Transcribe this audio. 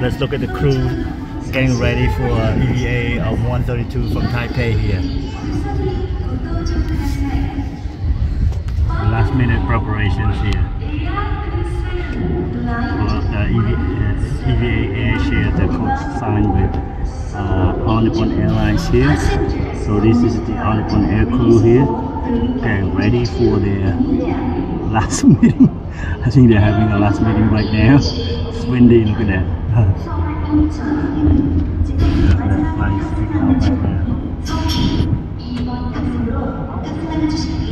Let's look at the crew getting ready for EVA of 132 from Taipei here. Last minute preparations here. For the EVA air share that coach signed with All Nippon Airlines here. So this is the All Nippon Air crew here. Getting ready for their last meeting. I think they're having a last meeting right now. It's windy, look at that. That flight is sticking out right there.